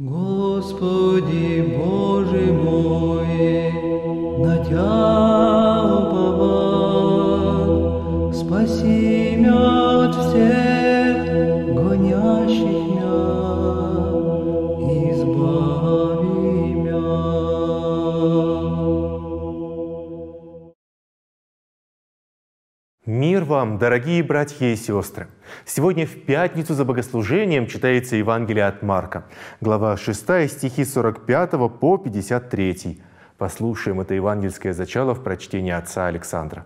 Господи Боже мой, на Тя уповал, спаси мя от всех гонящих мя, избави мя. Мир вам, дорогие братья и сестры! Сегодня в пятницу за богослужением читается Евангелие от Марка, глава 6, стихи 45 по 53. Послушаем это евангельское зачало в прочтении отца Александра.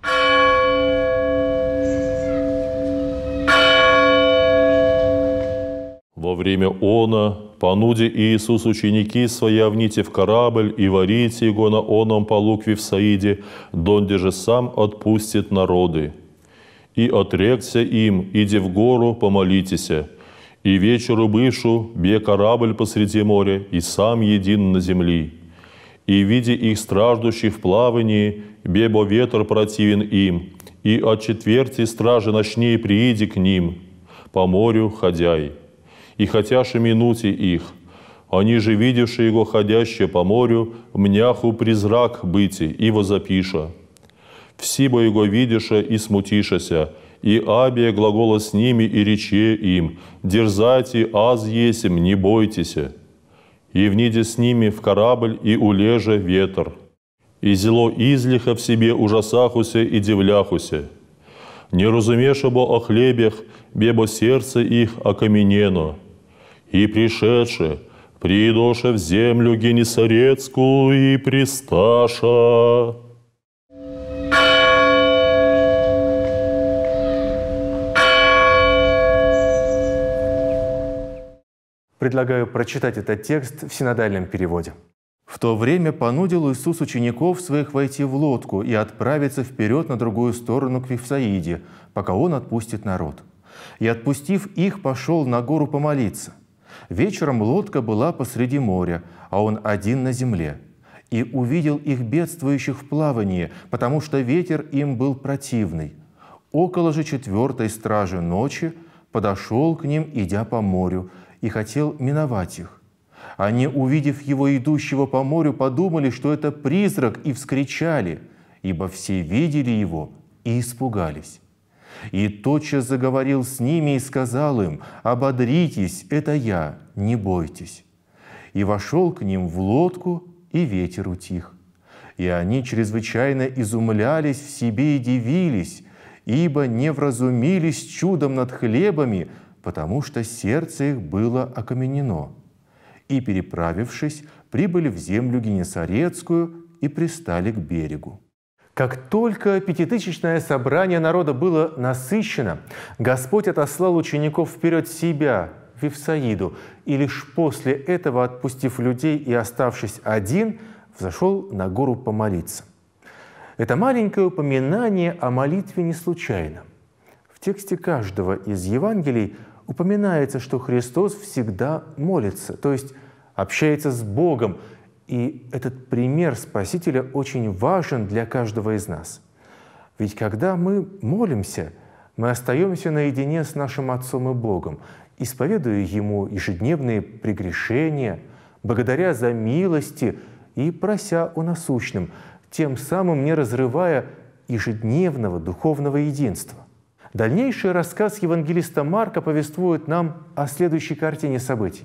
Во время она, понуди Иисус ученики свои вните в корабль и варите его на оном полу к Вифсаиде, донде же сам отпустит народы. И отрекся им, иди в гору, помолитеся. И вечеру бывшу, бе корабль посреди моря, и сам един на земли. И, видя их страждущих в плавании, бебо ветер противен им, и от четверти стражи ночней прииди к ним, по морю ходяй. И хотяше минуте их, они же, видевшие его ходящие по морю, мняху призрак быти, и возопиша. Всибо его видиша и смутишася, и абия глагола с ними и рече им, дерзайте, аз есем, не бойтеся. И вниде с ними в корабль и улеже ветер. И зело излиха в себе ужасахуся и дивляхуся. Не разумеша бо о хлебях, бебо сердце их окаменено. И пришедше, придоша в землю Генесарецкую и присташа. Предлагаю прочитать этот текст в синодальном переводе. «В то время понудил Иисус учеников своих войти в лодку и отправиться вперед на другую сторону к Вифсаиде, пока Он отпустит народ. И, отпустив их, пошел на гору помолиться. Вечером лодка была посреди моря, а Он один на земле. И увидел их бедствующих в плавании, потому что ветер им был противный. Около же 4-й стражи ночи подошел к ним, идя по морю, и хотел миновать их. Они, увидев его идущего по морю, подумали, что это призрак, и вскричали, ибо все видели его и испугались. И тотчас заговорил с ними и сказал им: «Ободритесь, это я, не бойтесь». И вошел к ним в лодку, и ветер утих. И они чрезвычайно изумлялись в себе и дивились, ибо не вразумились чудом над хлебами, потому что сердце их было окаменено. И, переправившись, прибыли в землю Генесарецкую и пристали к берегу. Как только пятитысячное собрание народа было насыщено, Господь отослал учеников вперед себя, в Вифсаиду, и лишь после этого, отпустив людей и оставшись один, взошел на гору помолиться. Это маленькое упоминание о молитве не случайно. В тексте каждого из Евангелий упоминается, что Христос всегда молится, то есть общается с Богом. И этот пример Спасителя очень важен для каждого из нас. Ведь когда мы молимся, мы остаемся наедине с нашим Отцом и Богом, исповедуя Ему ежедневные прегрешения, благодаря за милости и прося о насущном, тем самым не разрывая ежедневного духовного единства. Дальнейший рассказ евангелиста Марка повествует нам о следующей картине событий.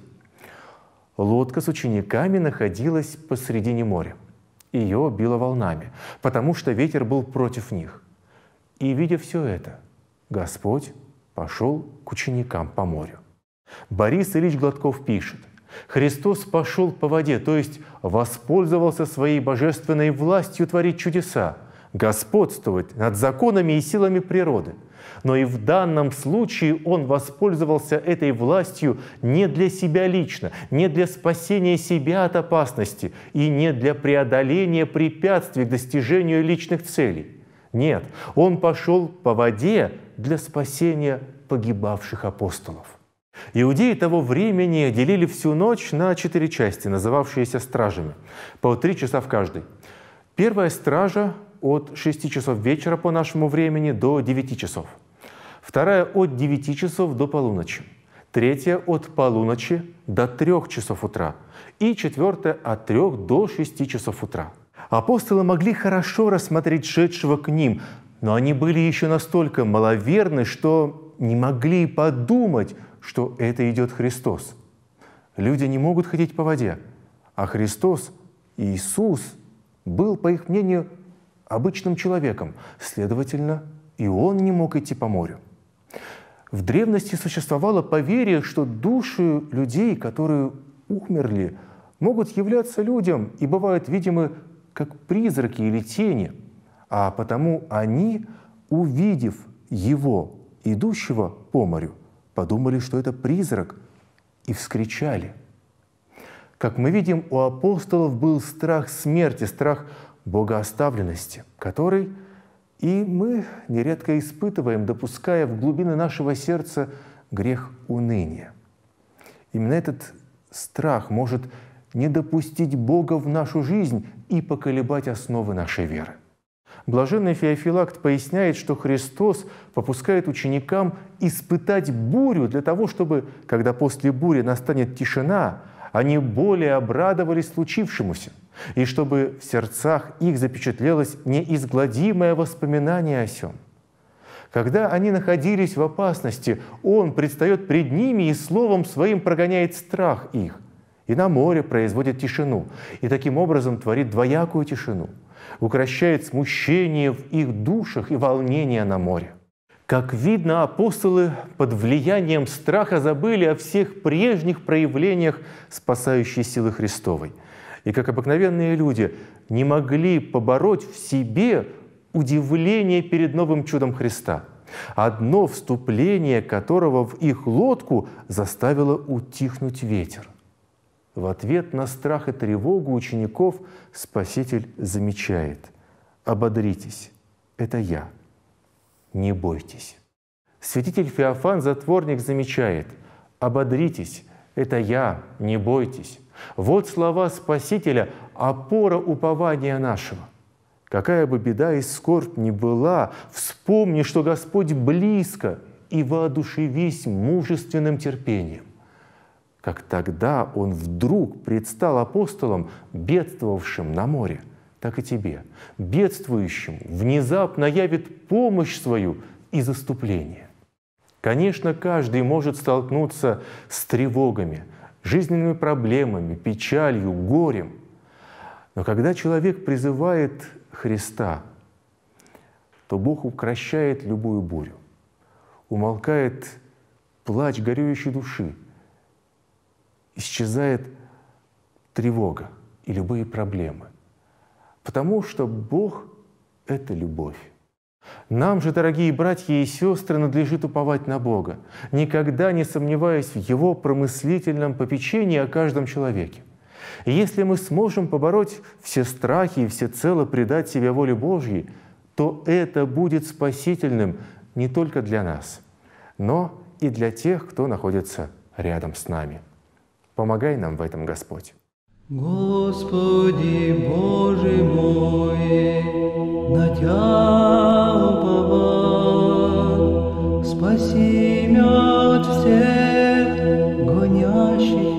Лодка с учениками находилась посредине моря. Ее било волнами, потому что ветер был против них. И, видя все это, Господь пошел к ученикам по морю. Борис Ильич Гладков пишет: «Христос пошел по воде, то есть воспользовался своей божественной властью творить чудеса, господствовать над законами и силами природы. Но и в данном случае Он воспользовался этой властью не для себя лично, не для спасения себя от опасности и не для преодоления препятствий к достижению личных целей. Нет, Он пошел по воде для спасения погибавших апостолов». Иудеи того времени делили всю ночь на 4 части, называвшиеся стражами, по 3 часа в каждой. Первая стража от 6 часов вечера по нашему времени до 9 часов. Вторая от 9 часов до полуночи. третья от полуночи до 3 часов утра и четвертая от 3 до 6 часов утра. Апостолы могли хорошо рассмотреть шедшего к ним, но они были еще настолько маловерны, что не могли подумать, что это идет Христос. Люди не могут ходить по воде, а Христос, Иисус, был, по их мнению, обычным человеком. Следовательно, и Он не мог идти по морю. В древности существовало поверье, что души людей, которые умерли, могут являться людям и бывают видимы как призраки или тени, а потому они, увидев Его, идущего по морю, подумали, что это призрак, и вскричали. Как мы видим, у апостолов был страх смерти, страх богооставленности, который и мы нередко испытываем, допуская в глубины нашего сердца грех уныния. Именно этот страх может не допустить Бога в нашу жизнь и поколебать основы нашей веры. Блаженный Феофилакт поясняет, что Христос попускает ученикам испытать бурю для того, чтобы, когда после бури настанет тишина, они более обрадовались случившемуся, и чтобы в сердцах их запечатлелось неизгладимое воспоминание о сем. Когда они находились в опасности, Он предстает пред ними и словом Своим прогоняет страх их, и на море производит тишину, и таким образом творит двоякую тишину, укрощает смущение в их душах и волнение на море. Как видно, апостолы под влиянием страха забыли о всех прежних проявлениях спасающей силы Христовой. И как обыкновенные люди не могли побороть в себе удивление перед новым чудом Христа, одно вступление которого в их лодку заставило утихнуть ветер. В ответ на страх и тревогу учеников Спаситель замечает: «Ободритесь, это Я, не бойтесь». Святитель Феофан Затворник замечает: «Ободритесь, это Я, не бойтесь». Вот слова Спасителя, опора упования нашего. Какая бы беда и скорбь ни была, вспомни, что Господь близко, и воодушевись мужественным терпением. Как тогда Он вдруг предстал апостолам, бедствовавшим на море, так и тебе, бедствующим, внезапно явит помощь свою и заступление. Конечно, каждый может столкнуться с тревогами, жизненными проблемами, печалью, горем. Но когда человек призывает Христа, то Бог укрощает любую бурю, умолкает плач горюющей души, исчезает тревога и любые проблемы. Потому что Бог — это любовь. Нам же, дорогие братья и сестры, надлежит уповать на Бога, никогда не сомневаясь в Его промыслительном попечении о каждом человеке. И если мы сможем побороть все страхи и всецело предать себя воле Божьей, то это будет спасительным не только для нас, но и для тех, кто находится рядом с нами. Помогай нам в этом, Господь. Господи Боже мой, на Тя уповал, спаси мя от всех гонящих